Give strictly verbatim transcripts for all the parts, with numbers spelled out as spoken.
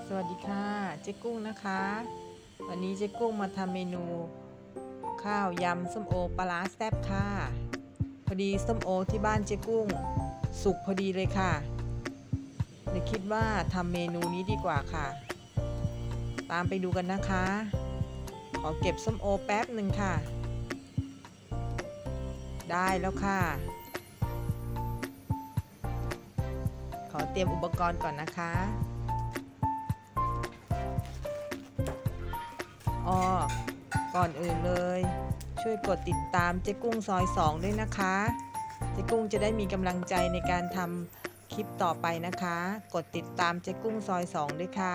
สวัสดีค่ะเจ๊กุ้งนะคะวันนี้เจ๊กุ้งมาทำเมนูข้าวยำส้มโอปลาร้าแซ่บค่ะพอดีส้มโอที่บ้านเจ๊กุ้งสุกพอดีเลยค่ะเลยคิดว่าทำเมนูนี้ดีกว่าค่ะตามไปดูกันนะคะขอเก็บส้มโอแป๊บหนึ่งค่ะได้แล้วค่ะขอเตรียมอุปกรณ์ก่อนนะคะอ๋อก่อนอื่นเลยช่วยกดติดตามเจ๊กุ้งซอยสองด้วยนะคะเจ๊กุ้งจะได้มีกำลังใจในการทำคลิปต่อไปนะคะกดติดตามเจ๊กุ้งซอยสองด้วยค่ะ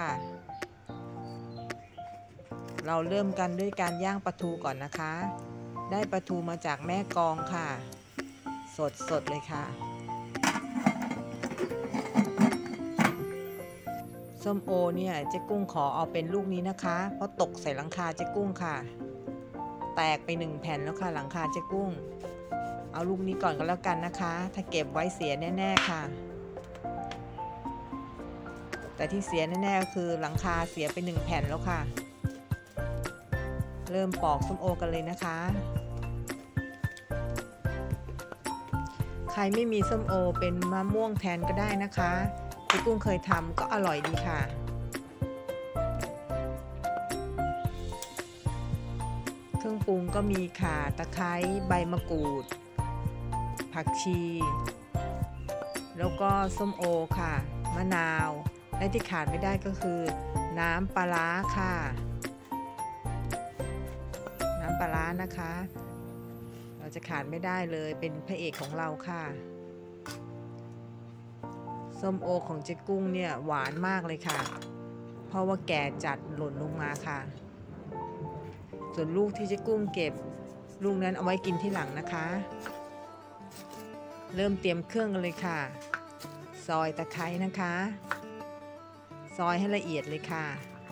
เราเริ่มกันด้วยการย่างปลาทูก่อนนะคะได้ปลาทูมาจากแม่กลองค่ะสดสดเลยค่ะส้มโอเนี่ยเจ๊กุ้งขอเอาเป็นลูกนี้นะคะเพราะตกใส่หลังคาเจ๊กุ้งค่ะแตกไปหนึ่งแผ่นแล้วค่ะหลังคาเจ๊กุ้งเอาลูกนี้ก่อนก็แล้วกันนะคะถ้าเก็บไว้เสียแน่ๆค่ะแต่ที่เสียแน่ๆก็คือหลังคาเสียไปหนึ่งแผ่นแล้วค่ะเริ่มปอกส้มโอกันเลยนะคะใครไม่มีส้มโอเป็นมะม่วงแทนก็ได้นะคะเจ๊กุ้งเคยทำก็อร่อยดีค่ะเครื่องปรุงก็มีข่าตะไคร้ใบมะกรูดผักชีแล้วก็ส้มโอค่ะมะนาวและที่ขาดไม่ได้ก็คือน้ำปลาร้าค่ะน้ำปลาร้านะคะเราจะขาดไม่ได้เลยเป็นพระเอกของเราค่ะส้มโอของเจ๊กุ้งเนี่ยหวานมากเลยค่ะเพราะว่าแก่จัดหล่นลงมาค่ะส่วนลูกที่เจ๊กุ้งเก็บลูกนั้นเอาไว้กินที่หลังนะคะเริ่มเตรียมเครื่องกันเลยค่ะซอยตะไคร้นะคะซอยให้ละเอียดเลยค่ะ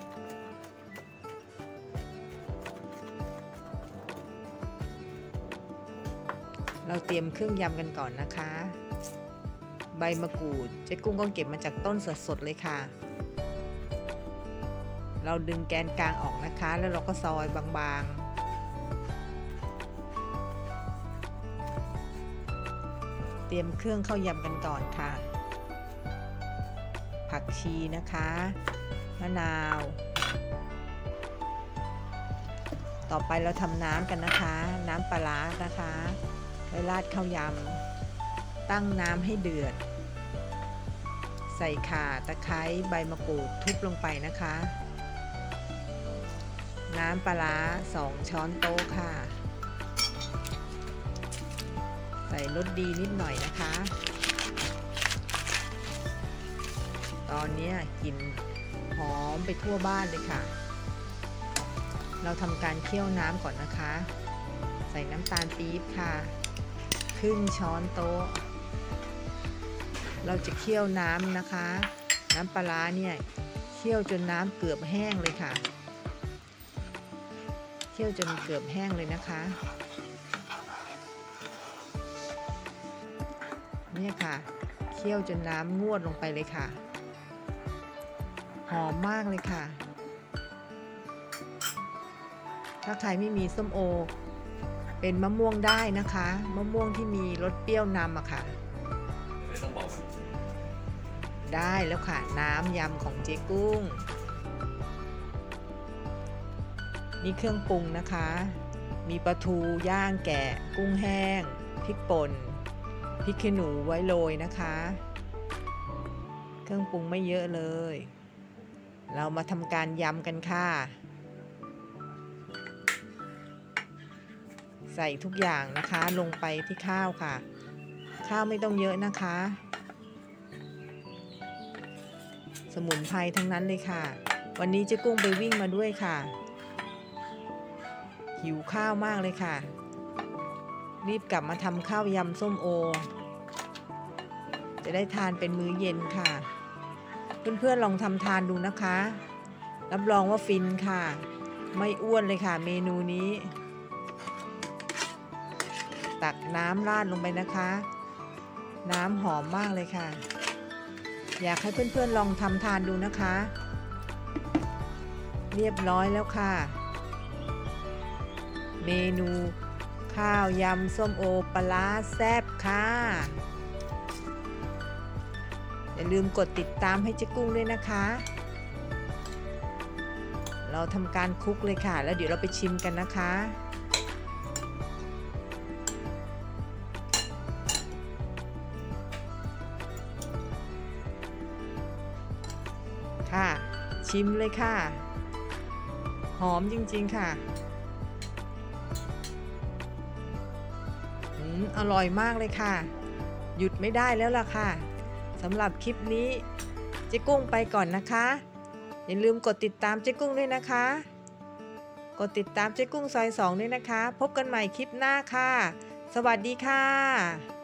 เราเตรียมเครื่องยำกันก่อนนะคะใบมะกรูดเจ๊กุ้งก็เก็บมาจากต้นสดๆเลยค่ะเราดึงแกนกลางออกนะคะแล้วเราก็ซอยบางๆเตรียมเครื่องเข้ายำกันก่อนค่ะผักชีนะคะมะนาวต่อไปเราทำน้ำกันนะคะน้ำปลาร้านะคะไว้ราดข้าวยำตั้งน้ำให้เดือดใส่ข่าตะไคร้ใบมะกรูดทุบลงไปนะคะน้ำปลาร้าสองช้อนโต๊ะค่ะใส่รสดีนิดหน่อยนะคะตอนนี้กลิ่นหอมไปทั่วบ้านเลยค่ะเราทำการเคี่ยวน้ำก่อนนะคะใส่น้ำตาลปี๊บค่ะครึ่งช้อนโต๊ะเราจะเคี่ยวน้ำนะคะน้ำปลาร้าเนี่ยเคี่ยวจนน้ำเกือบแห้งเลยค่ะเคี่ยวจนเกือบแห้งเลยนะคะเนี่ยค่ะเคี่ยวจนน้ำงวดลงไปเลยค่ะหอมมากเลยค่ะถ้าใครไม่มีส้มโอเป็นมะม่วงได้นะคะมะม่วงที่มีรสเปรี้ยวนำอะค่ะได้แล้วค่ะน้ำยำของเจ๊กุ้งนี่เครื่องปรุงนะคะมีปลาทูย่างแกะกุ้งแห้งพริกป่นพริกขี้หนูไว้โรยนะคะเครื่องปรุงไม่เยอะเลยเรามาทำการยำกันค่ะใส่ทุกอย่างนะคะลงไปที่ข้าวค่ะข้าวไม่ต้องเยอะนะคะสมุนไพรทั้งนั้นเลยค่ะวันนี้เจ๊กุ้งไปวิ่งมาด้วยค่ะหิวข้าวมากเลยค่ะรีบกลับมาทำข้าวยำส้มโอจะได้ทานเป็นมื้อเย็นค่ะเพื่อนๆลองทำทานดูนะคะรับรองว่าฟินค่ะไม่อ้วนเลยค่ะเมนูนี้ตักน้ำราดลงไปนะคะน้ำหอมมากเลยค่ะอยากให้เพื่อนๆลองทำทานดูนะคะเรียบร้อยแล้วค่ะเมนูข้าวยำส้มโอปลาร้าแซ่บค่ะอย่าลืมกดติดตามให้เจ๊กุ้งด้วยนะคะเราทำการคลุกเลยค่ะแล้วเดี๋ยวเราไปชิมกันนะคะค่ะชิมเลยค่ะหอมจริงๆค่ะอืมอร่อยมากเลยค่ะหยุดไม่ได้แล้วล่ะค่ะสำหรับคลิปนี้เจ๊กุ้งไปก่อนนะคะอย่าลืมกดติดตามเจ๊กุ้งด้วยนะคะกดติดตามเจ๊กุ้งซอยสองด้วยนะคะพบกันใหม่คลิปหน้าค่ะสวัสดีค่ะ